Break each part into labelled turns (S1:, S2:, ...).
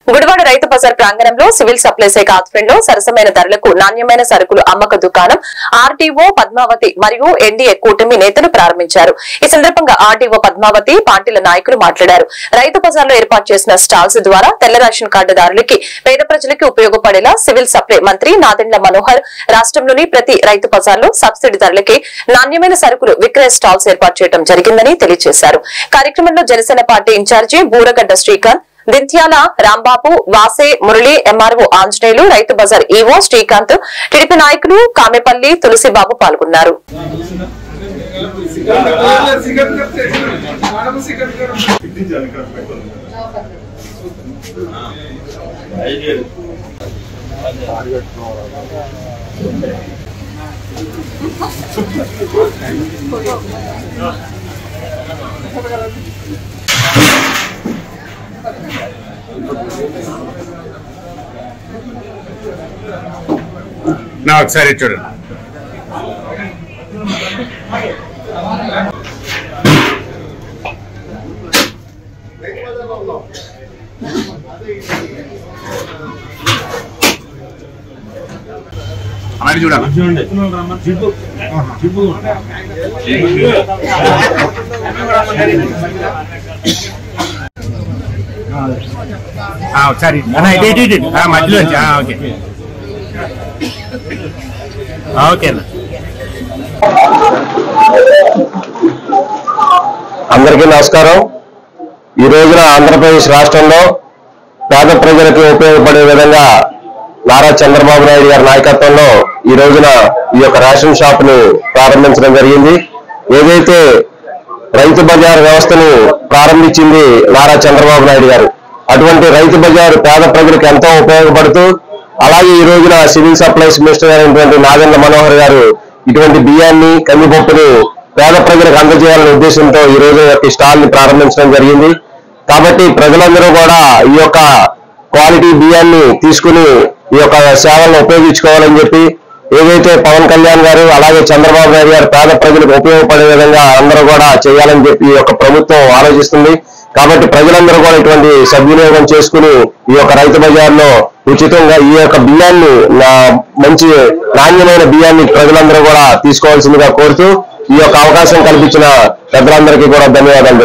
S1: గుడివాడ రైతు బజార్ ప్రాంగణంలో civil supply శాఖ ఆధ్వర్యంలో సరసమైన ధరలకు నాణ్యమైన సరుకులు అమ్మక దుకాణం ఆర్డీఓ పద్మావతి మరియు ఎన్డీఏ కూటమి నేతలు ప్రారంభించారు. ఈ సందర్భంగా ఆర్డీఓ పద్మావతి పార్టీల నాయకులు మాట్లాడారు. రైతు బజార్లో ఏర్పాటు చేసిన స్టాల్స్ ద్వారా తెల్ల రేషన్ కార్డుదారులకి పేద ప్రజలకి ఉపయోగపడేలా సివిల్ సప్లై మంత్రి నాదెండ్ల మనోహర్ రాష్ట్రంలోని ప్రతి రైతు బజార్లో సబ్సిడీ ధరలకి నాణ్యమైన సరుకులు విక్రయ స్టాల్స్ ఏర్పాటు చేయడం జరిగిందని తెలియజేశారు. కార్యక్రమంలో Janasena party incharge Booragadda Srikanth, Dintyala Rambabu, Vase Murali, MRO Anjaneyulu, రైతు బజార్ ఈవో శ్రీకాంత్, టీడీపీ నాయకులు కామెపల్లి తులసిబాబు పాల్గొన్నారు.
S2: ఒకసారి చూడండి. అలాగే చూడండి. ఒకసారి మధ్యలో ఓకే ఓకేనా.
S3: అందరికీ నమస్కారం. ఈ రోజున ఆంధ్రప్రదేశ్ రాష్ట్రంలో పేద ప్రజలకు ఉపయోగపడే విధంగా నారా చంద్రబాబు నాయుడు గారి నాయకత్వంలో ఈ రోజున ఈ యొక్క రేషన్ షాప్ ను ప్రారంభించడం జరిగింది. ఏదైతే రైతు బజార్ వ్యవస్థను ప్రారంభించింది నారా చంద్రబాబు నాయుడు గారు, అటువంటి రైతు బజార్ పేద ప్రజలకు ఎంతో ఉపయోగపడుతూ, అలాగే ఈ రోజున సివిల్ సప్లైస్ మినిస్టర్ అయినటువంటి నాదెండ్ల మనోహర్ గారు ఇటువంటి బియ్యాన్ని కందిపప్పును పేద ప్రజలకు అందజేయాలనే ఉద్దేశంతో ఈ రోజు యొక్క స్టాల్ ని ప్రారంభించడం జరిగింది. కాబట్టి ప్రజలందరూ కూడా ఈ యొక్క క్వాలిటీ బియ్యాన్ని తీసుకుని ఈ యొక్క సేవలను ఉపయోగించుకోవాలని చెప్పి, ఏదైతే పవన్ కళ్యాణ్ గారు అలాగే చంద్రబాబు నాయుడు గారు పేద ప్రజలకు ఉపయోగపడే విధంగా అందరూ కూడా చేయాలని చెప్పి ఈ యొక్క ప్రభుత్వం ఆలోచిస్తుంది. కాబట్టి ప్రజలందరూ కూడా ఇటువంటి సద్వినియోగం చేసుకుని ఈ యొక్క రైతు బజార్లో ఉచితంగా ఈ యొక్క బియ్యాన్ని, మంచి నాణ్యమైన బియ్యాన్ని ప్రజలందరూ కూడా తీసుకోవాల్సిందిగా కోరుతూ ఈ యొక్క అవకాశం కల్పించిన పెద్దలందరికీ కూడా ధన్యవాదాలు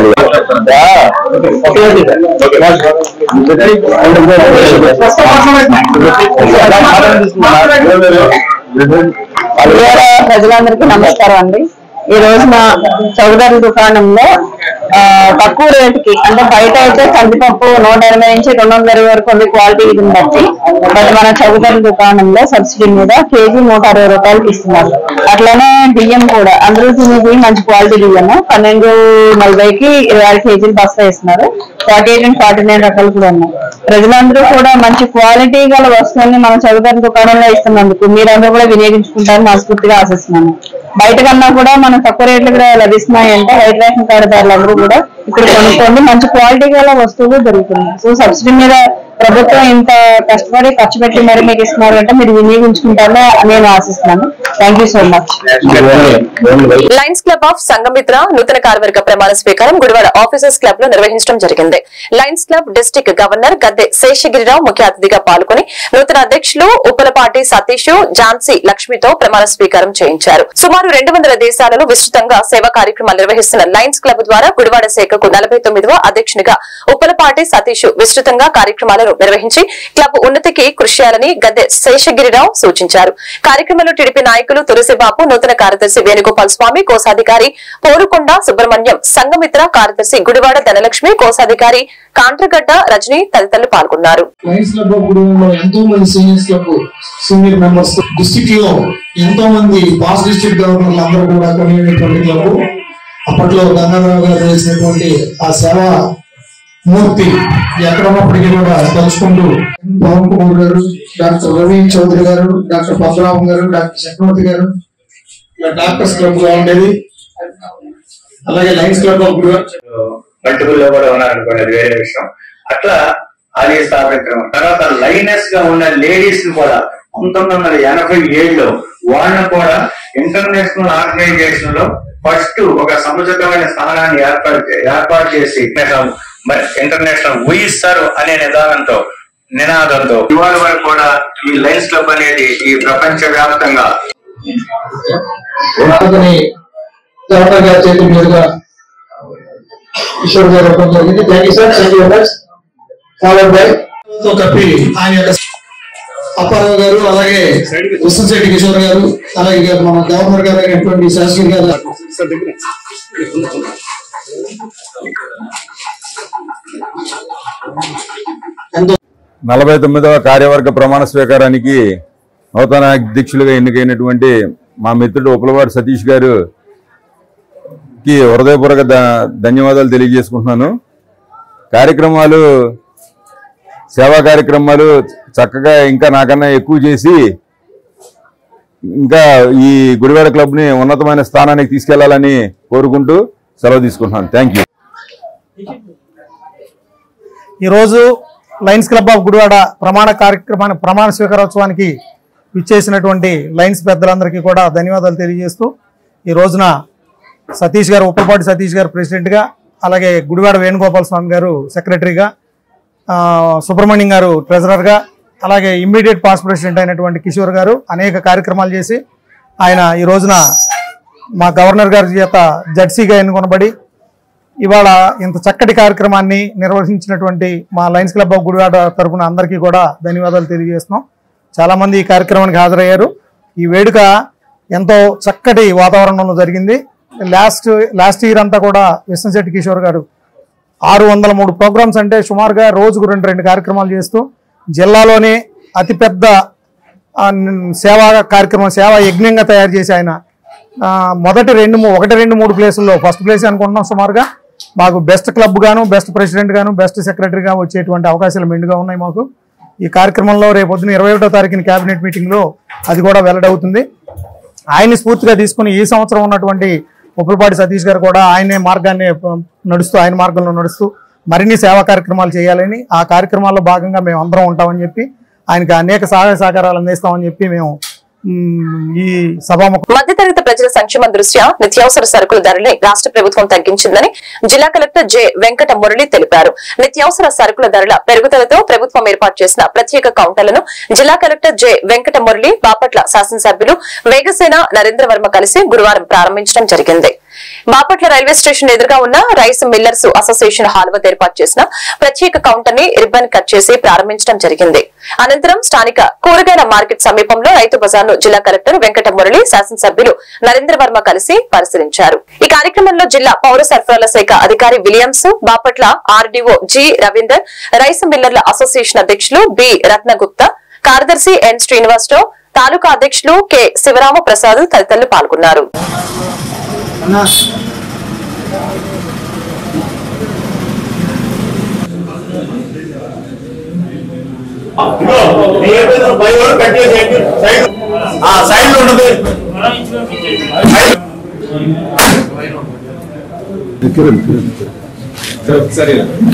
S4: ప్రజలందరికీ నమస్కారం అండి. ఈ రోజున చౌదరి దుకాణంలో తక్కువ రేటుకి, అంటే బయట అయితే కందిపప్పు 180 నుంచి 220 వరకు ఉంది క్వాలిటీ ఇది బట్టి, బట్ మన చౌదరి దుకాణంలో సబ్సిడీ మీద కేజీ 160 రూపాయలకి ఇస్తున్నారు. అట్లానే బియ్యం కూడా అందరూ తినేది మంచి క్వాలిటీ బియ్యము 1240కి 26 కేజీలు బస్తా ఇస్తున్నారు. 48 and 49 రకాలు కూడా ఉన్నాయి. ప్రజలందరూ కూడా మంచి క్వాలిటీ గల వస్తువుల్ని మన చౌదరి దుకాణంలో ఇస్తున్నందుకు మీరందరూ కూడా వినియోగించుకుంటారని మనస్ఫూర్తిగా ఆశిస్తున్నాను. బయట కన్నా కూడా మనం తక్కువ రేట్లు కూడా లభిస్తున్నాయంటే రైతు రేషన్ కార్డుదారులందరూ కూడా ఇక్కడ కొనుక్కోండి, మంచి క్వాలిటీ గల వస్తువులు దొరుకుతున్నాయి. సో సబ్సిడీ మీద ప్రభుత్వం ఇంత కష్టపడి ఖర్చు పెట్టి మరి మీకు ఇస్తున్నారు అంటే మీరు వినియోగించుకుంటారని నేను ఆశిస్తున్నాను. Thank you so much.
S1: Lions club of Sanghamitra నూతన కార్యవర్గ ప్రమాణ స్వీకారం గుడివాడ ఆఫీసర్స్ క్లబ్ లో నిర్వహించడం జరిగింది. Lions club district governor Gadde Seshagirirao ముఖ్య అతిథిగా పాల్గొని నూతన అధ్యక్షులు ఉప్పలపాటి సతీష్, ఝాన్సీ లక్ష్మితో ప్రమాణ స్వీకారం చేయించారు. సుమారు 200 దేశాలలో విస్తృతంగా సేవా కార్యక్రమాలు నిర్వహిస్తున్న లయన్స్ క్లబ్ ద్వారా గుడివాడ శాఖకు 49వ అధ్యక్షునిగా ఉప్పలపాటి సతీష్ విస్తృతంగా కార్యక్రమాలను నిర్వహించి క్లబ్ ఉన్నతికి కృషి చేయాలని గద్దె శేషగిరిరావు సూచించారు. కార్యక్రమంలో టీడీపీ నాయకులు తులసిబాబు, నూతన కార్యదర్శి వేణుగోపాల్ స్వామి, కోశాధికారి పోరుకొండ సుబ్రహ్మణ్యం, సంఘమిత్ర కార్యదర్శి గుడివాడ ధనలక్ష్మి, కోశాధికారి కాంట్రగడ్డ రజనీ తదితరులు పాల్గొన్నారు.
S5: ఎంతో మంది పాస్ డిస్ట్రిక్ట్ గవర్నర్లు అందరూ కూడా కొనేటువంటి క్లబ్. అప్పట్లో గంగాధరరావు గారు చేసినటువంటి ఆ సేవా మూర్తి ఎక్కడున్నప్పటికీ కూడా తలుచుకుంటూ పవన్ కుమార్ గారు, డాక్టర్ రవి చౌదరి గారు, డాక్టర్ పద్మరామం గారు, డాక్టర్ చక్రవర్తి గారు డాక్టర్స్ క్లబ్ గా ఉండేది. అలాగే లయన్స్ క్లబ్ ఆఫ్
S6: మల్టిపుల్ లో కూడా ఉన్నారనుకోండి, అది వేరే విషయం. అట్లా ఆలయ స్థాపించడం తర్వాత లైనెస్ గా ఉన్న లేడీస్ ని కూడా 1987లో వాళ్ళని కూడా ఇంటర్నేషనల్ ఆర్గనైజేషన్ లో ఫస్ట్ ఒక సముచితమైన స్థానాన్ని ఏర్పాటు చేసి ఇంటర్నేషనల్ ఊహిస్తారు అనే నిదానంతో నినాదంతో ఇవాళ వరకు కూడా ఈ లయన్స్ క్లబ్ అనేది ఈ ప్రపంచ వ్యాప్తంగా
S5: గవర్నర్ గారి చేతుల మీదుగా కిషోర్ గారు ఇవ్వడం జరిగింది. Thank you sir. Thank you very much. Followed by కప్పి ఆయన యొక్క అప్పారావు గారు, అలాగే విశ్వశెట్టి కిషోర్ గారు, అలాగే మన గవర్నర్ గారు అయినటువంటి శాస్త్రి గారు.
S7: 49వ కార్యవర్గ ప్రమాణ స్వీకారానికి నూతన అధ్యక్షులుగా ఎన్నికైనటువంటి మా మిత్రుడు ఉప్పలపాటి సతీష్ గారికి హృదయపూర్వక ధన్యవాదాలు తెలియజేసుకుంటున్నాను. సేవా కార్యక్రమాలు చక్కగా ఇంకా నాకన్నా ఎక్కువ చేసి ఇంకా ఈ గుడివాడ క్లబ్ని ఉన్నతమైన స్థానానికి తీసుకెళ్లాలని కోరుకుంటూ సెలవు తీసుకుంటున్నాను. Thank you.
S8: ఈరోజు లయన్స్ క్లబ్ ఆఫ్ గుడివాడ ప్రమాణ స్వీకారోత్సవానికి విచ్చేసినటువంటి లయన్స్ పెద్దలందరికీ కూడా ధన్యవాదాలు తెలియజేస్తూ ఈ రోజున సతీష్ గారు, ఉప్పలపాటి సతీష్ గారు ప్రెసిడెంట్గా, అలాగే గుడివాడ వేణుగోపాల స్వామి గారు సెక్రటరీగా, సుబ్రహ్మణ్యం గారు ట్రెజరర్గా, అలాగే ఇమ్మీడియట్ పాస్ట్ ప్రెసిడెంట్ అయినటువంటి కిషోర్ గారు అనేక కార్యక్రమాలు చేసి ఆయన ఈ రోజున మా గవర్నర్ గారి చేత జడ్సీగా ఎన్నుకొనబడి ఇవాళ ఇంత చక్కటి కార్యక్రమాన్ని నిర్వహించినటువంటి మా లయన్స్ క్లబ్ ఆఫ్ గుడివాడ తరఫున అందరికీ కూడా ధన్యవాదాలు తెలియజేస్తున్నాం. చాలామంది ఈ కార్యక్రమానికి హాజరయ్యారు. ఈ వేడుక ఎంతో చక్కటి వాతావరణంలో జరిగింది. లాస్ట్ ఇయర్ అంతా కూడా విశ్వశెట్టి కిషోర్ గారు 603 ప్రోగ్రామ్స్ అంటే సుమారుగా రోజుకు 2 కార్యక్రమాలు చేస్తూ జిల్లాలోనే అతిపెద్ద సేవా కార్యక్రమం, సేవా యజ్ఞంగా తయారు చేసి ఆయన మొదటి 1-2-3 ప్లేసుల్లో ఫస్ట్ ప్లేస్ అనుకుంటున్నాం. సుమారుగా మాకు బెస్ట్ క్లబ్ గాను, బెస్ట్ ప్రెసిడెంట్ గాను, బెస్ట్ సెక్రటరీగా వచ్చేటువంటి అవకాశాలు మెండుగా ఉన్నాయి మాకు. ఈ కార్యక్రమంలో రేపొద్దున 21వ తారీఖున కేబినెట్ మీటింగ్లో అది కూడా వెల్లడవుతుంది. ఆయన్ని స్ఫూర్తిగా తీసుకుని ఈ సంవత్సరం ఉన్నటువంటి ఉప్పలపాటి సతీష్ గారు కూడా ఆయన మార్గంలో నడుస్తూ మరిన్ని సేవా కార్యక్రమాలు చేయాలని, ఆ కార్యక్రమాల్లో భాగంగా మేము అందరం ఉంటామని చెప్పి ఆయనకి అనేక సహాయ సహకారాలు అందిస్తామని చెప్పి మేము ఈ సభాముఖం.
S1: మధ్యతరగతి ప్రజల సంక్షేమం దృష్ట్యా నిత్యావసర సరుకుల ధరని రాష్ట్ర ప్రభుత్వం తగ్గించిందని జిల్లా కలెక్టర్ జె వెంకట మురళి తెలిపారు. నిత్యావసర సరుకుల ధరల పెరుగుదలతో ప్రభుత్వం ఏర్పాటు చేసిన ప్రత్యేక కౌంటర్లను జిల్లా కలెక్టర్ జె వెంకట మురళి, బాపట్ల శాసనసభ్యులు వేగసేన నరేంద్రవర్మ కలిసి గురువారం ప్రారంభించడం జరిగింది. బాపట్ల రైల్వే స్టేషన్ ఎదురుగా ఉన్న రైస్ మిల్లర్స్ అసోసియేషన్ హాల్ వద్ద ఏర్పాటు చేసిన ప్రత్యేక కౌంటర్ ని రిబ్బన్ కట్ చేసి ప్రారంభించడం జరిగింది. అనంతరం స్థానిక కూరగాయల మార్కెట్ సమీపంలో రైతు బజార్ను జిల్లా కలెక్టర్ వెంకట మురళి, శాసనసభ్యులు నరేంద్రవర్మ కలిసి పరిశీలించారు. ఈ కార్యక్రమంలో జిల్లా పౌర సరఫరాల శాఖ అధికారి Williams, Bapatla RDO G Ravinder, rice మిల్లర్ల అసోసియేషన్ అధ్యక్షులు బి రత్నగుప్తా, కార్యదర్శి ఎన్ శ్రీనివాసరావు, తాలూకా అధ్యక్షులు కె శివరామ ప్రసాద్ తదితరులు పాల్గొన్నారు.
S7: సరే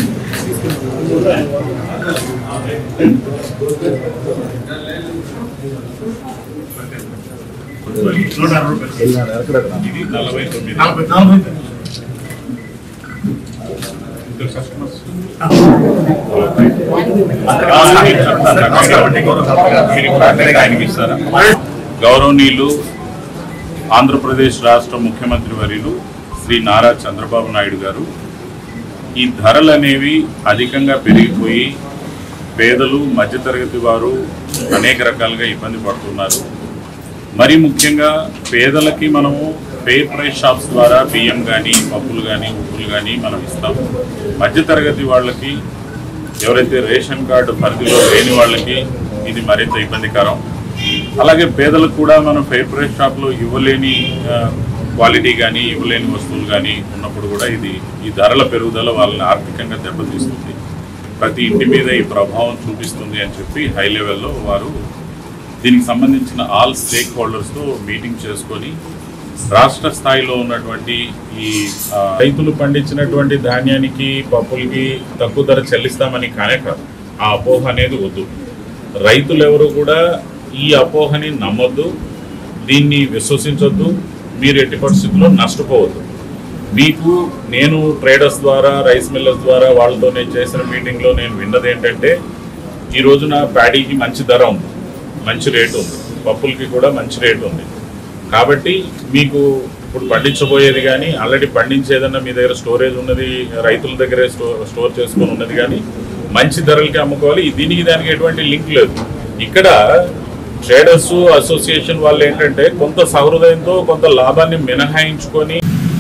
S9: గౌరవనీయులు ఆంధ్రప్రదేశ్ రాష్ట్ర ముఖ్యమంత్రి వర్యులు శ్రీ నారా చంద్రబాబు నాయుడు గారు ఈ ధరలు అనేవి అధికంగా పెరిగిపోయి పేదలు, మధ్యతరగతి వారు అనేక రకాలుగా ఇబ్బంది పడుతున్నారు. మరి ముఖ్యంగా పేదలకి మనము ఫెయిర్ ప్రైస్ షాప్స్ ద్వారా బియ్యం కానీ, పప్పులు కానీ, ఉప్పులు కానీ మనం ఇస్తాము. మధ్యతరగతి వాళ్ళకి, ఎవరైతే రేషన్ కార్డు పరిధిలో లేని వాళ్ళకి ఇది మరింత ఇబ్బందికరం. అలాగే పేదలకు కూడా మనం ఫెయిర్ ప్రైస్ షాప్లో ఇవ్వలేని క్వాలిటీ కానీ, ఇవ్వలేని వస్తువులు కానీ ఉన్నప్పుడు కూడా ఈ ధరల పెరుగుదల వాళ్ళని ఆర్థికంగా దెబ్బతీస్తుంది, ప్రతి ఇంటి మీద ఈ ప్రభావం చూపిస్తుంది అని చెప్పి హై లెవెల్లో వారు దీనికి సంబంధించిన ఆల్ స్టేక్ హోల్డర్స్తో మీటింగ్ చేసుకొని రాష్ట్ర స్థాయిలో ఉన్నటువంటి ఈ రైతులు పండించినటువంటి ధాన్యానికి, పప్పులకి తక్కువ ధర చెల్లిస్తామని కానే కాదు, ఆ అపోహ అనేది వద్దు. రైతులు ఎవరు కూడా ఈ అపోహని నమ్మొద్దు, దీన్ని విశ్వసించొద్దు. మీరు ఎట్టి పరిస్థితుల్లో నష్టపోవద్దు. మీకు నేను ట్రేడర్స్ ద్వారా, రైస్ మిల్లర్స్ ద్వారా వాళ్ళతో నేను చేసిన మీటింగ్లో నేను విన్నది ఏంటంటే ఈ రోజున ప్యాడీకి మంచి ధర ఉంది, మంచి రేటు ఉంది, పప్పులకి కూడా మంచి రేటు ఉంది. కాబట్టి మీకు ఇప్పుడు పండించబోయేది కానీ ఆల్రెడీ పండించేదన్నా మీ దగ్గర స్టోరేజ్ ఉన్నది, రైతుల దగ్గరే స్టోర్ చేసుకొని ఉన్నది కానీ మంచి ధరలకి అమ్ముకోవాలి. దీనికి దానికి ఎటువంటి లింక్ లేదు. ఇక్కడ ట్రేడర్స్ అసోసియేషన్ వాళ్ళు ఏంటంటే కొంత సహృదయంతో కొంత లాభాన్ని మినహాయించుకొని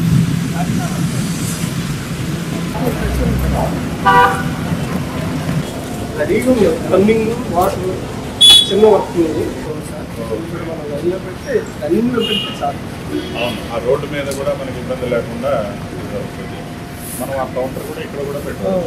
S9: ఆ రోడ్డు మీద కూడా మనకి ఇబ్బంది లేకుండా మనం ఆ కౌంటర్ కూడా ఇక్కడ కూడా పెట్టాలి.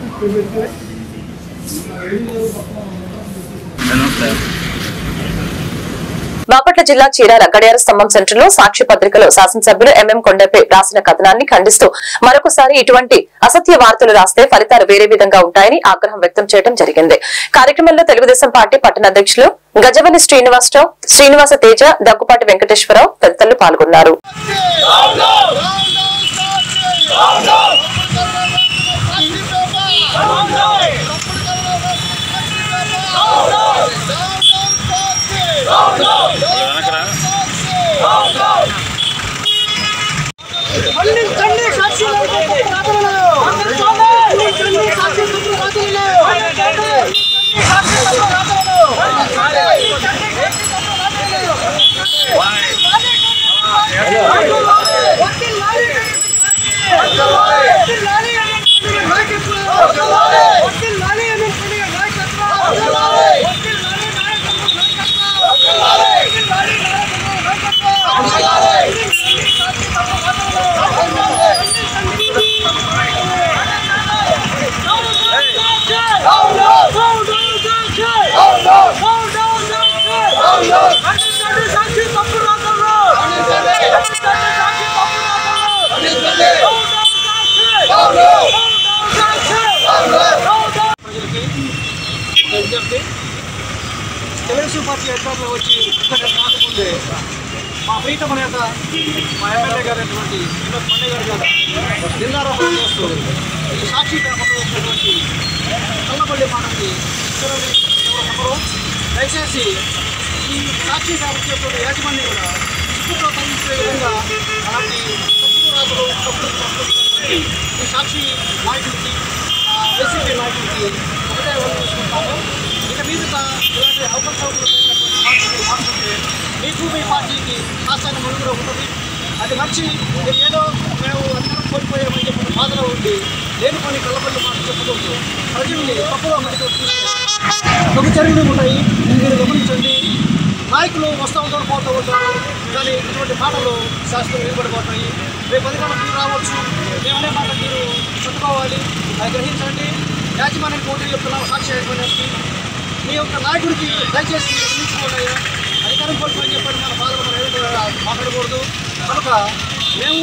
S1: బాపట్ల జిల్లా చీరాల గడియార స్తంభం సెంటర్ లో సాక్షి పత్రికలో శాసనసభ్యులు ఎంఎం కొండపై రాసిన కథనాన్ని ఖండిస్తూ మరొకసారి ఇటువంటి అసత్య వార్తలు రాస్తే ఫలితాలు వేరే విధంగా ఉంటాయని ఆగ్రహం వ్యక్తం చేయడం జరిగింది. కార్యక్రమంలో తెలుగుదేశం పార్టీ పట్టణ అధ్యక్షులు గజవల్లి శ్రీనివాస తేజ, దగ్గుపాటి వెంకటేశ్వరరావు తదితరులు పాల్గొన్నారు.
S10: తెలుగుదేశం పార్టీ అధికారంలో వచ్చి కాకముందే మా ప్రీతమ నేత మా ఎమ్మెల్యే గారైనటువంటి వినోద్ పండే గారు జిల్లారోపణ చేస్తూ సాక్షి పేపర్లో వచ్చినటువంటి కల్లపల్లి మాటకి ఎవరు దయచేసి ఈ సాక్షి పేపర్ చేస్తున్న యాజమాన్యం కూడా చిక్కుతో తగ్గించే విధంగా అలాంటి తప్పుడు రాతలు ఈ సాక్షి నాయకుడికి వైసీపీ నాయకుడికి ఒకటే వాళ్ళు చూసుకుంటాము. ఇక మీద ఇలాంటి అవకాశాలు మాట్లాడుతుంటే మీకు మీ పార్టీకి ఆశాన్ని ముందుగా ఉంటుంది. అది మర్చి మీరు ఏదో మేము అధికారం కోల్పోయామని చెప్పి బాధలో ఉండి లేని పని కళ్ళపల్లి మాట చెప్పుకుంటూ ప్రజల్ని తప్పులో మధ్య ఒక చర్యలు ఉంటాయి. మీరు గమనించండి. నాయకులు వస్తూ ఉంటారు, పోతూ ఉంటారు, కానీ ఇటువంటి మాటలు శాస్త్రం నిలబడిపోతాయి. రేపు అధికారం మీరు రావచ్చు, మేమనే మాట మీరు చెప్పుకోవాలి. అది గ్రహించండి. యాజమాన్యం పోటీ చెప్తున్నాం సాక్షి యాజమాన్యానికి. మీ యొక్క నాయకుడికి దయచేసి నిలిచిపోతాయి. అధికారం కోల్పోయి చెప్పండి మన బాధలు మనం మాట్లాడకూడదు. కనుక మేము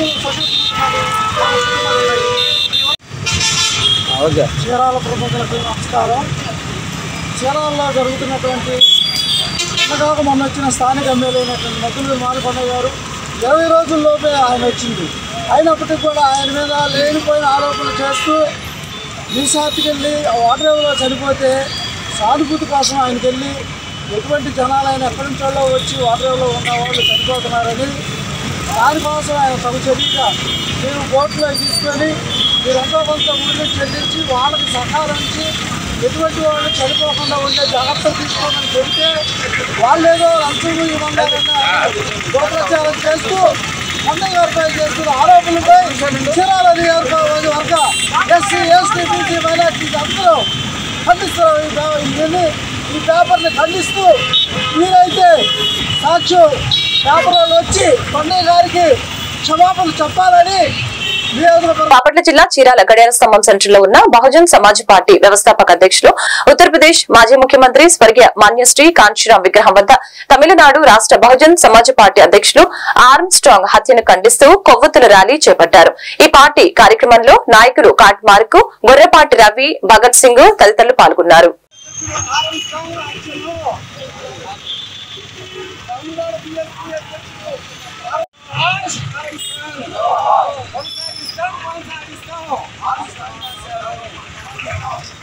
S10: చీరాల ప్రముఖులకు నమస్కారం. చీరాలలో జరుగుతున్నటువంటి చిన్నగాక మొన్న వచ్చిన స్థానిక ఎమ్మెల్యే అయినటువంటి మద్దులూరి మాలకొండ గారు 20 రోజుల్లోపే ఆయన వచ్చింది. అయినప్పటికీ కూడా ఆయన మీద లేనిపోయిన ఆరోపణలు చేస్తూ రీసార్ట్కి వెళ్ళి వాటరేవులో చనిపోతే సానుభూతి కోసం ఆయనకి వెళ్ళి ఎటువంటి జనాలైనా ఎక్కడి నుంచో వచ్చి వాటరేవులో ఉన్న వాళ్ళు చనిపోతున్నారని దానికోసం ఆయన తమ చర్యగా మీరు బోట్లో తీసుకొని మీరంతా కొంత ఊళ్ళో చెల్లించి వాళ్ళకి సహకరించి ఎటువంటి వాళ్ళు చనిపోకుండా ఉండే జాగ్రత్తలు తీసుకోమని చెబితే వాళ్ళేదో లంచం ఇవ్వాలన్న గోప్రచారం చేస్తూ కొండయ్య గారిపై చేస్తున్న ఆరోపణలపై చీరాల నియోజకవర్గ ఎస్సీ ఎస్టీ బీసీ మైనార్టీస్ అందరూ ఖండిస్తారు. ఈ పేపర్ని ఖండిస్తూ మీరైతే సాక్షి పేపర్లో వచ్చి కొండయ్య గారికి క్షమాపణ చెప్పాలని
S1: బాపట్ల జిల్లా చీరాల గడియార స్తంభం సెంటర్ లో ఉన్న బహుజన్ సమాజ్ పార్టీ వ్యవస్థాపక అధ్యక్షులు ఉత్తరప్రదేశ్ మాజీ ముఖ్యమంత్రి స్వర్గీయ మాన్యశ్రీ కాంచీరామ్ విగ్రహం వద్ద తమిళనాడు రాష్ట్ర బహుజన్ సమాజ్ పార్టీ అధ్యక్షులు ఆర్మ్ స్ట్రాంగ్ హత్యను ఖండిస్తూ కొవ్వొత్తుల ర్యాలీ చేపట్టారు. ఈ పార్టీ కార్యక్రమంలో నాయకులు కాట్మార్కు, గొర్రెపాటి రవి, భగత్ సింగ్ తదితరులు పాల్గొన్నారు.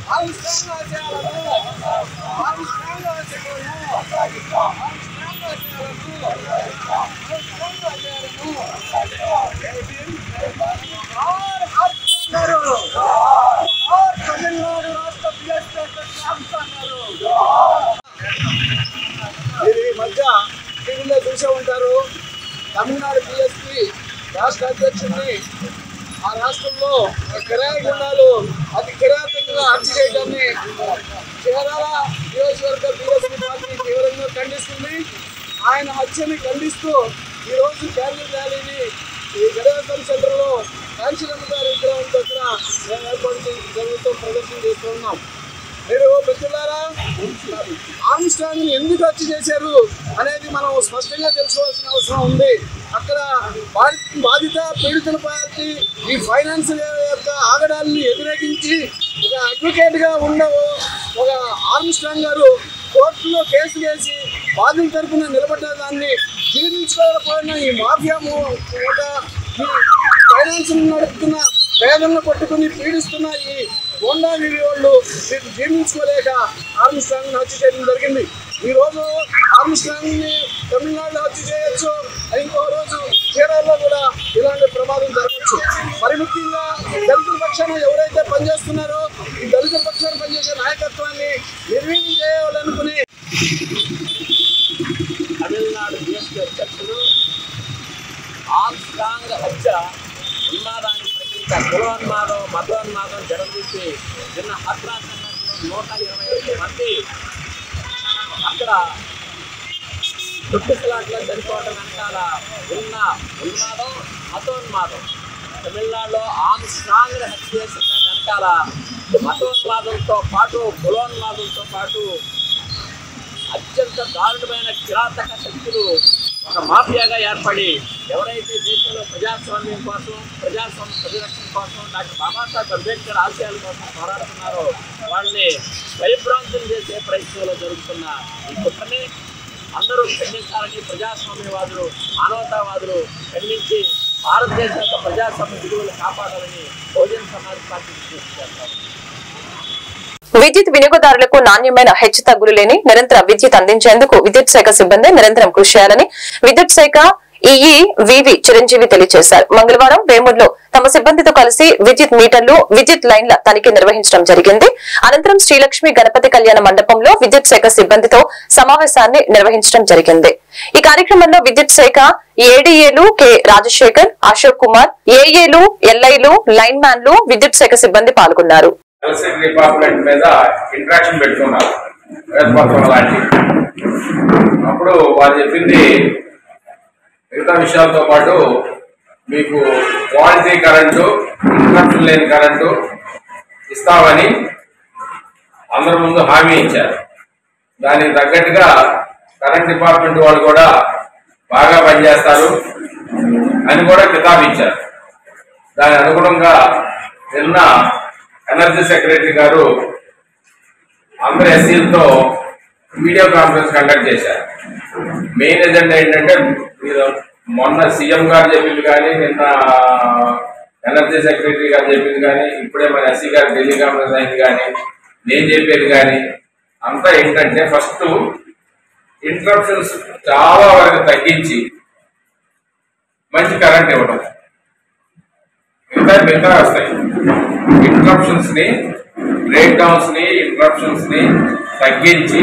S10: మీరు ఈ మధ్య టీవీలో చూసే ఉంటారు. తమిళనాడు పిఎస్పి రాష్ట్ర అధ్యక్షుడిని ఆ రాష్ట్రంలో కిరాయి గుండాలు అతి కిరాతకంగా హత్య చేయడాన్ని చీరాల నియోజకవర్గ పిఎస్పి పార్టీ తీవ్రంగా ఖండిస్తుంది. ఆయన హత్యని ఖండిస్తూ ఈరోజు క్యారియర్ ర్యాలీని ఈ గడియారం సెంటర్లో కాంచనమ్మ గారి విగ్రహం దగ్గర మేము ఏర్పాటు జరుగుతూ ప్రదర్శన చేస్తూ ఉన్నాం. మీరు మిత్రులారా, ఆర్మ్స్ట్రాంగ్ ని ఎందుకు హత్య చేశారు అనేది మనం స్పష్టంగా తెలుసుకోవాల్సిన అవసరం ఉంది. అక్కడ బాధిత పీడితుల పార్టీ ఈ ఫైనాన్స్ యొక్క ఆగడాలను వ్యతిరేకించి ఒక అడ్వకేట్ గా ఉన్న ఒక ఆర్మ్స్ట్రాంగ్ గారు కోర్టులో కేసు వేసి బాధితుల తరఫున నిలబడ్డదాన్ని జీర్ణించుకోకపోయిన ఈ మాఫియా ఫైనాన్స్ నడుపుతున్న పేదలను పట్టుకుని పీడిస్తున్న ఈ గోండా వాళ్ళు జీర్ణించుకోలేక ఆర్మ్స్ట్రాంగ్ హత్య చేయడం జరిగింది. ఈ రోజు ఆర్మ్స్ట్రాంగ్ ని తమిళనాడులో హత్య చేయొచ్చు, ఇంకో రోజు కేరళలో కూడా ఇలాంటి ప్రమాదం జరగచ్చు. మరి ముఖ్యంగా దళితుల పక్షాన ఎవరైతే పనిచేస్తున్నారో ఈ దళితుల పక్షాన పనిచేసే నాయకత్వాన్ని నిర్వీర్యం చేయాలనుకుని
S11: తమిళనాడు బిఎస్పీ అధ్యక్షుడు ఆర్మ్స్ట్రాంగ్ హత్య ఉన్మాదాన్ని ప్రకటించ కులోన్మాదం మతోన్మాదం జరగదీసి నిన్న హత్రాసంలో 121 మంది అక్కడ చుట్టుసలాట్లో చనిపోవడం వెనకాల ఉన్న ఉన్మాదం మతోన్మాదం. తమిళనాడులో ఆర్మ్స్ట్రాంగ్ హత్య చేసిన వెనకాల మతోన్మాదంతో పాటు కులోన్మాదంతో పాటు అత్యంత దారుణమైన కిరాతక శక్తులు ఒక మాఫియాగా ఏర్పడి ఎవరైతే దేశంలో ప్రజాస్వామ్యం కోసం ప్రజాస్వామ్య పరిరక్షణ కోసం డాక్టర్ బాబాసాహెబ్ అంబేద్కర్ ఆశయాల కోసం పోరాడుతున్నారో వాళ్ళని భయభ్రాంతులు చేసే ప్రయత్నంలో జరుగుతున్న ఈ కుట్రని అందరూ ఖండించాలని ప్రజాస్వామ్యవాదులు మానవతావాదులు ఖండించి భారతదేశం యొక్క ప్రజాస్వామ్య విలువలు కాపాడాలని బహుజన సమాజ్ పార్టీ చేస్తారు.
S1: విద్యుత్ వినియోగదారులకు నాణ్యమైన హెచ్చుతగ్గులు లేని నిరంతర విద్యుత్ అందించేందుకు విద్యుత్ శాఖ సిబ్బంది నిరంతరం కృషి చేయాలని విద్యుత్ శాఖ ఈఈ వివి చిరంజీవి తెలియజేశారు. మంగళవారం వేమూరులో తమ సిబ్బందితో కలిసి విద్యుత్ మీటర్లు విద్యుత్ లైన్ల తనిఖీ నిర్వహించడం జరిగింది. అనంతరం శ్రీలక్ష్మి గణపతి కళ్యాణ మండపంలో విద్యుత్ శాఖ సిబ్బందితో సమావేశాన్ని నిర్వహించడం జరిగింది. ఈ కార్యక్రమంలో విద్యుత్ శాఖ ఏడీఏలు కె రాజశేఖర్, అశోక్ కుమార్, ఏఏలు, ఎల్ఐలు, లైన్ మ్యాన్లు, విద్యుత్ శాఖ సిబ్బంది పాల్గొన్నారు.
S2: ఎలక్ట్రిసిటీ డిపార్ట్మెంట్ మీద ఇంట్రాక్షన్ పెట్టుకున్నారు లాంటి. అప్పుడు వాళ్ళు చెప్పింది మిగతా విషయాలతో పాటు మీకు క్వాలిటీ కరెంటు, ఇంటరప్షన్ లేని కరెంటు ఇస్తామని అందరి ముందు హామీ ఇచ్చారు. దానికి తగ్గట్టుగా కరెంట్ డిపార్ట్మెంట్ వాళ్ళు కూడా బాగా పనిచేస్తారు అని కూడా కితాబు ఇచ్చారు. దాని అనుగుణంగా నిన్న ఎనర్జీ సెక్రటరీ గారు అందరు ఎస్సీలతో వీడియో కాన్ఫరెన్స్ కండక్ట్ చేశారు. మెయిన్ ఎజెండా ఏంటంటే మీరు మొన్న సీఎం గారు చెప్పింది కానీ, నిన్న ఎనర్జీ సెక్రటరీ గారు చెప్పింది కానీ, ఇప్పుడే మన ఎస్సీ గారు ఢిల్లీ కాన్ఫరెన్స్ అయింది కానీ, నేను చెప్పేది కానీ అంతా ఏంటంటే ఫస్ట్ ఇంటరప్షన్స్ చాలా వరకు తగ్గించి మంచి కరెంట్ ఇవ్వడం. మిగతా వస్తాయి. ఇంటరప్షన్స్ ని, బ్రేక్ డౌన్స్ ని, ఇంటరప్షన్స్ ని తగ్గించి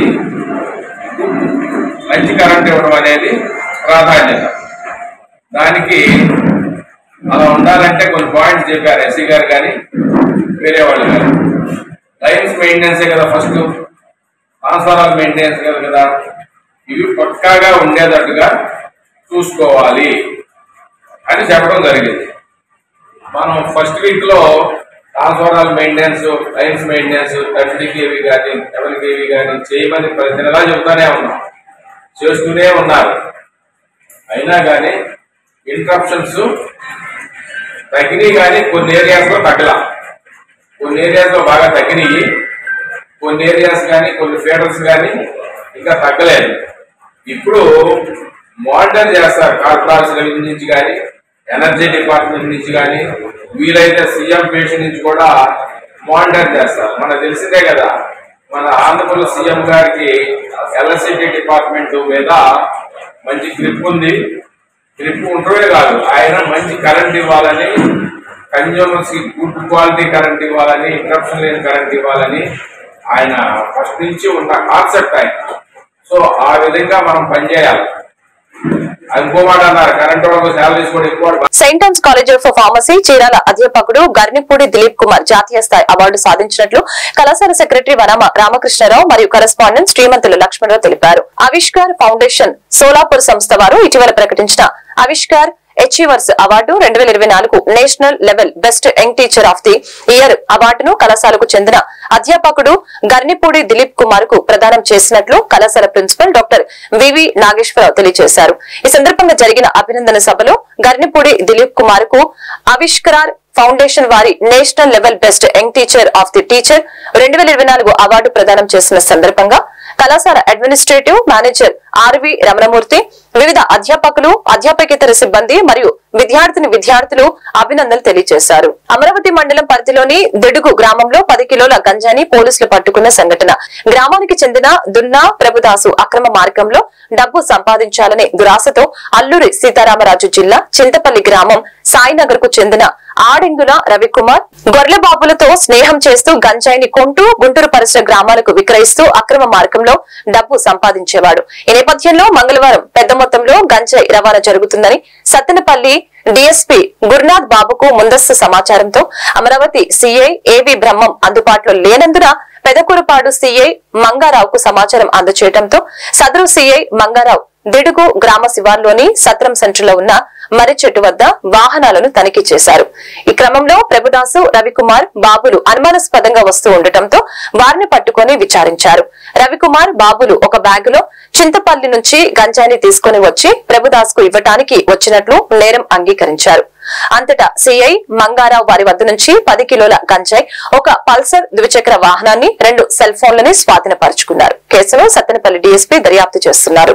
S2: మంచి కరెంట్ ఇవ్వడం అనేది ప్రాధాన్యత. దానికి అలా ఉండాలంటే కొన్ని పాయింట్స్ చెప్పారు ఎస్సీ గారు కానీ వేరే వాళ్ళు కానీ. లైన్స్ మెయింటెనెన్సే కదా ఫస్ట్, ట్రాన్స్ఫార్మర్ మెయింటెనెన్స్ కదా, ఇవి పక్కాగా ఉండేటట్టుగా చూసుకోవాలి అని చెప్పడం జరిగింది. మనం ఫస్ట్ వీక్ లో transformer maintenance, lines maintenance 30 kV కానీ 11 kV కానీ చేయమని ప్రతి నెలా చెబుతానే ఉన్నాం, చేస్తూనే ఉన్నారు. అయినా కానీ ఇంటరప్షన్స్ తగ్గినాయి కానీ కొన్ని ఏరియాస్ లో తగ్గల, కొన్ని ఏరియాస్ లో బాగా తగ్గినాయి, కొన్ని ఏరియాస్ కానీ కొన్ని ఫీడర్స్ కానీ ఇంకా తగ్గలేదు. ఇప్పుడు మానిటర్ చేస్తారు కార్పొరేషన్ నుంచి కానీ, ఎనర్జీ డిపార్ట్మెంట్ నుంచి కానీ, వీలైతే సీఎం పేషెంట్ నుంచి కూడా మానిటర్ చేస్తారు. మనకు తెలిసిందే కదా, మన ఆంధ్రప్రదేశ్ సీఎం గారికి ఎలక్ట్రిసిటీ డిపార్ట్మెంట్ మీద మంచి గ్రిప్ ఉంది. గ్రిప్ ఉండవే కాదు, ఆయన మంచి కరెంట్ ఇవ్వాలని, కన్జ్యూమర్స్ కి గుడ్ క్వాలిటీ కరెంట్ ఇవ్వాలని, ఇంటరప్షన్ లేని కరెంట్ ఇవ్వాలని ఆయన ఫస్ట్ నుంచి ఉన్న కాన్సెప్ట్ ఆయన. సో ఆ విధంగా మనం పనిచేయాలి.
S1: Saint Ann's college of pharmacy Chirala అధ్యాపకుడు గర్నిపూడి దిలీప్ కుమార్ జాతీయ స్థాయి అవార్డు సాధించినట్లు కళాశాల సెక్రటరీ వనమ రామకృష్ణరావు మరియు కరెస్పాండెంట్ శ్రీమంతులు లక్ష్మణరావు తెలిపారు. ఆవిష్కార్ ఫౌండేషన్ సోలాపూర్ సంస్థ వారు ఇటీవల ప్రకటించిన Avishkar achievers award 2024 national level best young teacher of the year అవార్డును కళాశాలకు చెందిన అధ్యాపకుడు గర్నిపూడి దిలీప్ కుమార్ కు ప్రదానం చేసినట్లు కళాశాల ప్రిన్సిపల్ డాక్టర్ వివి నాగేశ్వరరావు తెలియజేశారు. ఈ సందర్భంగా జరిగిన అభినందన సభలో గర్నిపూడి దిలీప్ కుమార్ కు ఆవిష్కార్ ఫౌండేషన్ వారి national level best young teacher of the teacher 2024 award ప్రదానం చేసిన సందర్భంగా కళాశాల అడ్మినిస్ట్రేటివ్ మేనేజర్ ఆర్వి రమణమూర్తి, వివిధ అధ్యాపకులు, అధ్యాపకేతర సిబ్బంది మరియు విద్యార్థులు అభినందనలు తెలియజేశారు. అమరావతి మండలం పరిధిలోని దిడుగు గ్రామంలో 10 కిలోల గంజాని పోలీసులు పట్టుకున్న సంఘటన. గ్రామానికి చెందిన దున్నా ప్రభుదాసు అక్రమ మార్గంలో డబ్బు సంపాదించాలనే దురాశతో అల్లూరి సీతారామరాజు జిల్లా చింతపల్లి గ్రామం సాయినగర్ కు చెందిన ఆడింగుల రవికుమార్ గొర్రెబాబులతో స్నేహం చేస్తూ గంజాయిని కొంటూ గుంటూరు పరిసర గ్రామాలకు విక్రయిస్తూ అక్రమ మార్గంలో డబ్బు సంపాదించేవాడు. ఈ నేపథ్యంలో మంగళవారం పెద్ద మొత్తంలో గంజాయి రవాణా జరుగుతుందని సత్తెనపల్లి డీఎస్పీ గురునాథ్ బాబుకు ముందస్తు సమాచారంతో అమరావతి సీఐ ఏవి బ్రహ్మం అందుబాటులో లేనందున పెదకూరుపాడు సీఐ మంగారావుకు సమాచారం అందజేయడంతో సదరు సీఐ మంగారావు దిడుగు గ్రామ శివార్లోని సత్రం సెంటర్ లో ఉన్న మర్రి చెట్టు వద్ద వాహనాలను తనిఖీ చేశారు. ఈ క్రమంలో ప్రభుదాసు, రవికుమార్, బాబులు అనుమానాస్పదంగా వస్తూ ఉండటంతో వారిని పట్టుకుని విచారించారు. రవికుమార్, బాబులు ఒక బ్యాగులో చింతపల్లి నుంచి గంజాయిని తీసుకుని వచ్చి ప్రభుదాస్ కు ఇవ్వటానికి వచ్చినట్లు నేరం అంగీకరించారు. అంతటా సీఐ మంగారావు వారి వద్ద నుంచి 10 కిలోల గంజాయి, ఒక పల్సర్ ద్విచక్ర వాహనాన్ని, 2 సెల్ ఫోన్లని స్వాధీనపరుచుకున్నారు. కేసులో సత్తెనపల్లి డీఎస్పీ దర్యాప్తు చేస్తున్నారు.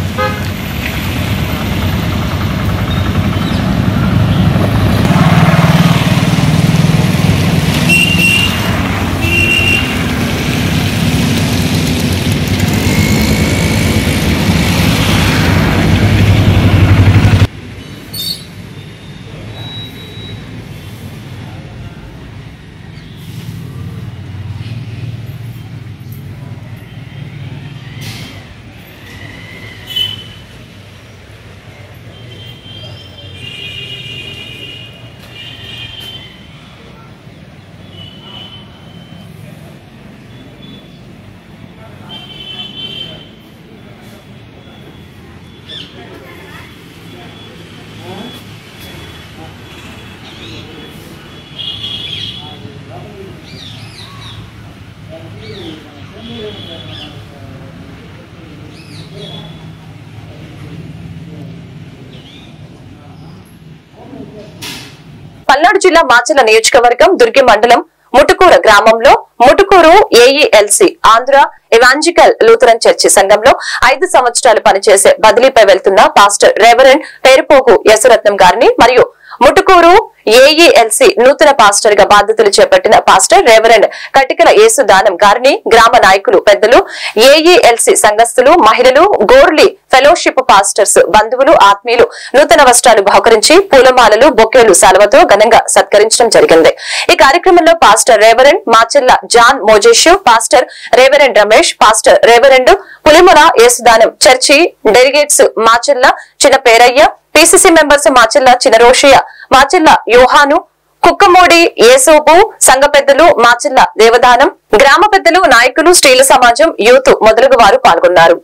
S1: పల్నాడు జిల్లా మాచర్ల నియోజకవర్గం దుర్గి మండలం ముటుకూరు గ్రామంలో Mutukuru AELC Andhra evangelical Lutheran church సంఘంలో 5 సంవత్సరాలు పనిచేసే బదిలీపై వెళ్తున్న పాస్టర్ రెవరెండ్ పేరుపోగు యశరత్నం గారిని మరియు ముటుకూరు ఏఈఎల్సి నూతన పాస్టర్ గా బాధ్యతలు చేపట్టిన పాస్టర్ రెవరెండ్ కటికల యేసుదానం గారిని గ్రామ నాయకులు, పెద్దలు, ఏఈఎల్సి సంఘస్థులు, మహిళలు, గోర్లీ ఫెలోషిప్ పాస్టర్స్, బంధువులు, ఆత్మీయులు నూతన వస్త్రాలు బహుకరించి పూలమాలలు, బొకేలు, సాల్వతో ఘనంగా సత్కరించడం జరిగింది. ఈ కార్యక్రమంలో pastor reverend Machella John Mojeshu, pastor reverend Ramesh, pastor reverend Pulimula Yesudanam, church delegates Machella Chinna Perayya, PCC members Machella Chinaroshayya, Machella Yohanu, Kukkamudi Yesobu, సంఘ పెద్దలు మాచెల్ల దేవదానం, గ్రామ పెద్దలు, నాయకులు, స్త్రీల సమాజం, యూత్ మొదలగు వారు పాల్గొన్నారు.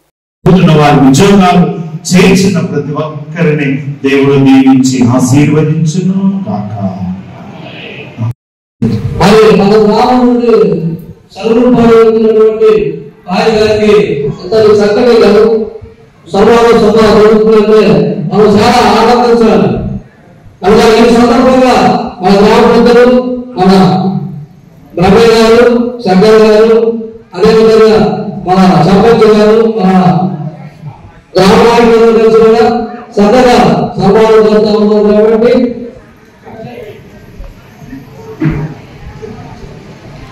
S12: ఉద్యోగాలు చేయించిన ప్రతి ఒక్కరిని దేవుడు దీవించి ఆశీర్వదించును కాక.
S13: మరి మన గ్రామం నుండి సర్వపాలైనటువంటి ఆయన గారికి అతను చక్కటి జరుగుతుందంటే మనం చాలా ఆనందించాలి. కనుక ఈ సందర్భంగా మన గ్రామ పెద్దలు, మన బ్రహ్మయ్య గారు, శంకర్ గారు, అదేవిధంగా మన సర్పంచ్ గారు, మన గ్రామ నాయకులు కలిసి కూడా చక్కగా సన్మానం చేస్తా ఉన్నారు. కాబట్టి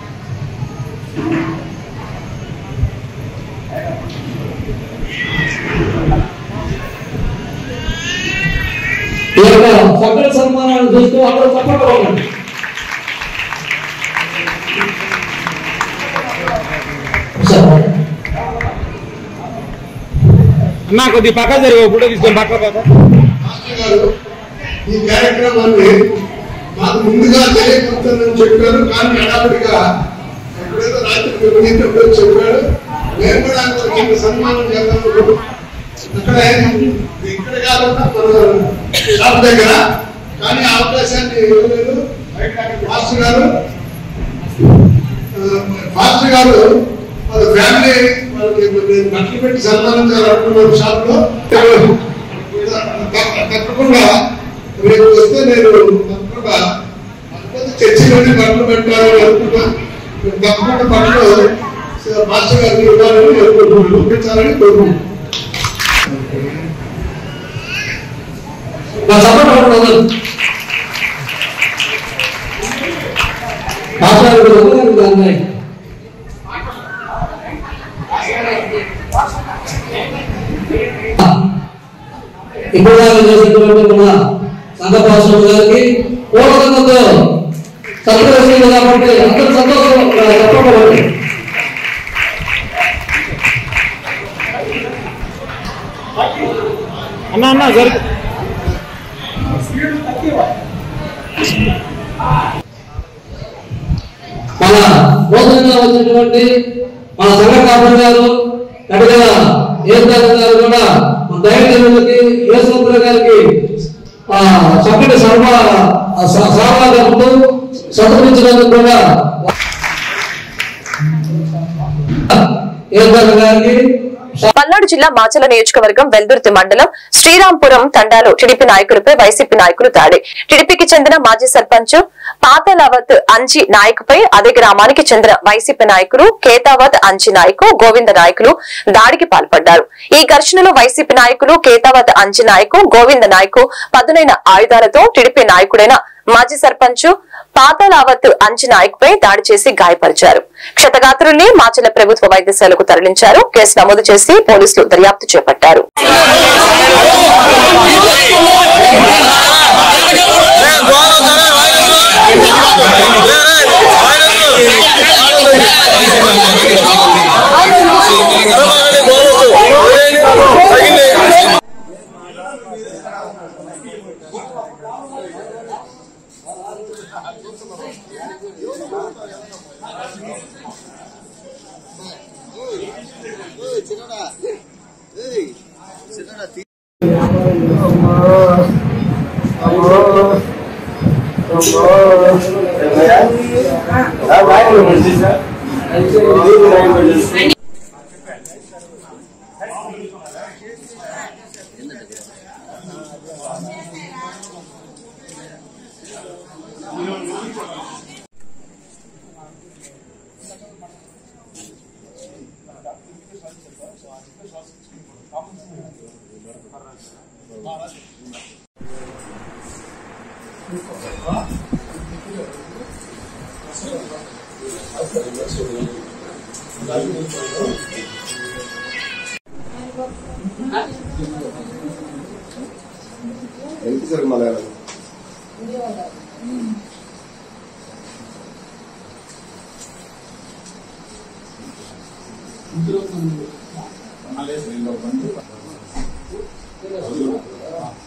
S13: ఈ యొక్క సకల సన్మానాన్ని చూస్తూ అందరూ చప్పట్లు కొట్టండి.
S10: అన్నా కొద్ది పక్క జరిగే ఫోటో తీసుకొని పక్క
S5: ఈ కార్యక్రమాన్ని మాకు ముందుగా తెలియపరుస్తానని చెప్పారు. కానీ హడావుడిగా ఎప్పుడైతే రాత్రి నిర్వహించినప్పుడు చెప్పాడు. మేము కూడా కింద సన్మానం చేద్దాం. ఇక్కడ కాకుండా మన షాప్ దగ్గర, కానీ అవకాశాన్ని ఇవ్వలేదు. ఫాస్టర్ గారు వాళ్ళ ఫ్యామిలీ వాళ్ళకి బట్టలు పెట్టి సన్మానించాలనుకున్నారు షాప్ లో. తప్పకుండా రేపు వస్తే నేను తప్పకుండా చర్చిలోనే బట్టలు పెట్టాలని అనుకుంటా. తప్పకుండా బట్టలు మాస్టర్ గారికి ఇవ్వాలని అనుకుంటున్నాను, చూపించాలని కోరుకుంటున్నాను.
S13: ఇప్పుడు చేసినటువంటి మన సంఘపాశ్వరం గారికి పూర్వకంతో సంతోషంగా కాబట్టి అందరూ సంతోషం తప్పకుండా.
S10: అన్నా జరుగు
S13: మన నూతనంగా వచ్చినటువంటి మన సంఘ కాపులు గారు కడగల ఏర్దారు గారు కూడా మన దైవజనులకి యేసుప్రభు గారికి చక్కటి సర్వాగముతో సత్కరించినందుకు కూడా ఏర్దారు గారికి.
S1: పల్నాడు జిల్లా మాచల నియోజకవర్గం వెల్దుర్తి మండలం శ్రీరాంపురం తండాలో టీడీపీ నాయకులపై వైసీపీ నాయకులు దాడి. టీడీపీకి చెందిన మాజీ సర్పంచ్ పాతలావత్ అంజి నాయకుపై అదే గ్రామానికి చెందిన వైసీపీ నాయకులు కేతావత్ అంజి నాయకు గోవింద నాయకులు దాడికి పాల్పడ్డారు. ఈ ఘర్షణలో వైసీపీ నాయకులు కేతావత్ అంజి నాయకు గోవింద నాయకు పదునైన ఆయుధాలతో టీడీపీ నాయకుడైన మాజీ సర్పంచ్ పాతలావత్ అంజి నాయకుపై దాడి చేసి గాయపరిచారు. క్షతగాత్రుల్ని మాచల ప్రభుత్వ వైద్యశాలకు తరలించారు. కేసు నమోదు చేసి పోలీసులు దర్యాప్తు చేపట్టారు.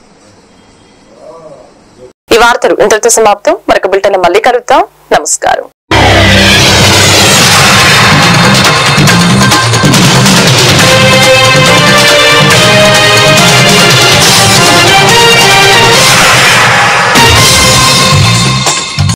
S1: ఈ వార్తలు ఇంతటితో సమాప్తం. మరొక బులెటిన్ మళ్ళీ కలుద్దాం. నమస్కారం.